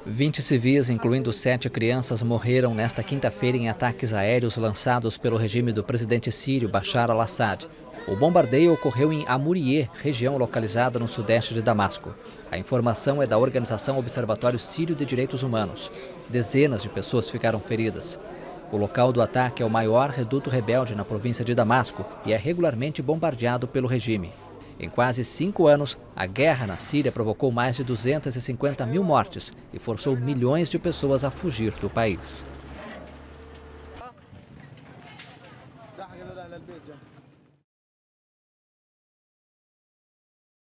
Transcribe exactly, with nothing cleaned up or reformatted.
vinte civis, incluindo sete crianças, morreram nesta quinta-feira em ataques aéreos lançados pelo regime do presidente sírio Bashar al-Assad. O bombardeio ocorreu em Amuriye, região localizada no sudeste de Damasco. A informação é da Organização Observatório Sírio de Direitos Humanos. Dezenas de pessoas ficaram feridas. O local do ataque é o maior reduto rebelde na província de Damasco e é regularmente bombardeado pelo regime. Em quase cinco anos, a guerra na Síria provocou mais de duzentas e cinquenta mil mortes e forçou milhões de pessoas a fugir do país.